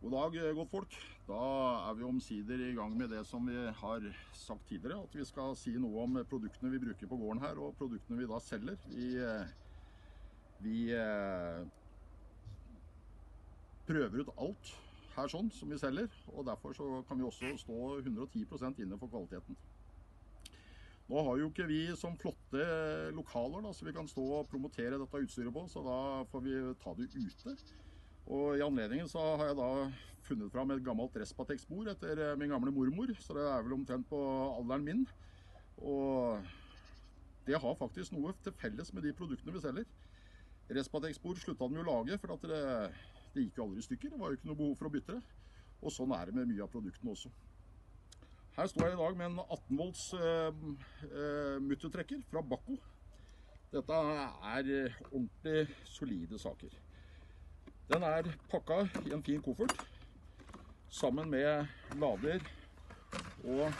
God dag, godtfolk. Da er vi omsider i gang med det som vi har sagt tidligere, at vi skal si noe om produktene vi bruker på gården her, og produktene vi da selger. Vi prøver ut alt her sånn som vi selger, og derfor så kan vi også stå 110% inne for kvaliteten. Nå har jo ikke vi som flotte lokaler da, så vi kan stå og promotere dette utstyret på, så da får vi ta det ute. Og i anledningen så har jeg da funnet fram et gammelt Respatex-bord etter min gamle mormor, så det er vel omtrent på alderen min. Og det har faktisk noe til felles med de produktene vi selger. Respatex-bord sluttet de jo å lage, for at det gikk jo aldri i stykker, det var jo ikke noe behov for å bytte det. Og sånn er det med mye av produktene også. Her står jeg i dag med en 18 volts muttertrekker fra Bakko. Dette er ordentlig solide saker. Den er pakket i en fin koffert, sammen med lader og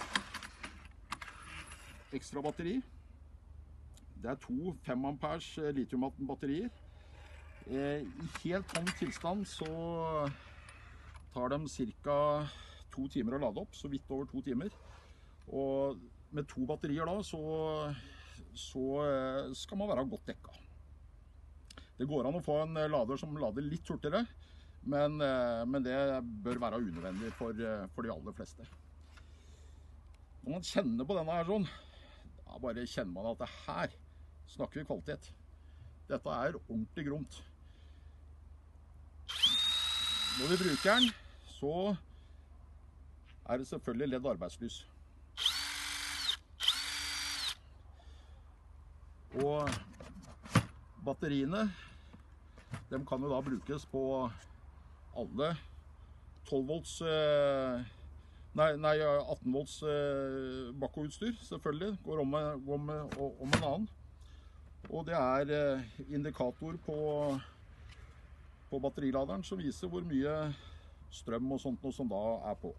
ekstra batteri. Det er to 5 amperes litium-ion batterier. I helt tom tilstand så tar de ca. 2 timer å lade opp, så vidt over 2 timer. Og med 2 batterier da, så skal man være godt dekket. Det går an å få en lader som lader litt hurtigere, men det bør være unødvendig for de aller fleste. Når man kjenner på denne her sånn, da bare kjenner man at det her snakker vi kvalitet. Dette er ordentlig gromt. Når vi bruker den, så er det selvfølgelig ledd arbeidslys. Og batteriene, de kan jo da brukes på alle 12 volts, 18 volts Bakko-utstyr, selvfølgelig, går om en annen. Og det er indikator på batteriladeren som viser hvor mye strøm og sånt noe som da er på.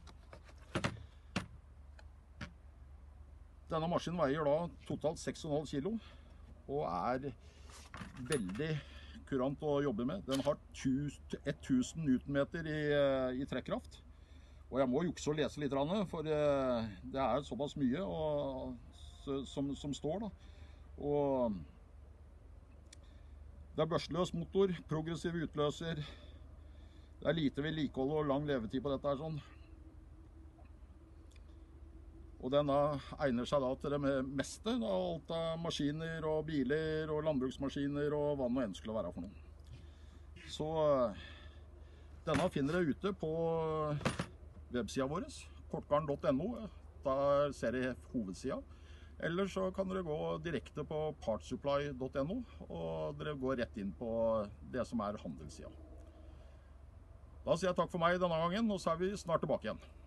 Denne maskinen veier da totalt 6,5 kilo, og er veldig kurant å jobbe med. Den har 1000 newtonmeter i trekkraft. Og jeg må jukse og lese litt, for det er såpass mye som står da. Og det er børsteløs motor, progressiv utløser. Det er lite vedlikehold og lang levetid på dette her sånn. Og den da egner seg da til det meste, da, alt av maskiner og biler og landbruksmaskiner og hva det enn skulle være for noe. Så denne finner dere ute på websiden vår, kortgarn.no. Der ser dere hovedsiden. Eller så kan dere gå direkte på partsupply.no, og dere går rett inn på det som er handelssiden. Da sier jeg takk for meg denne gangen, og så er vi snart tilbake igjen.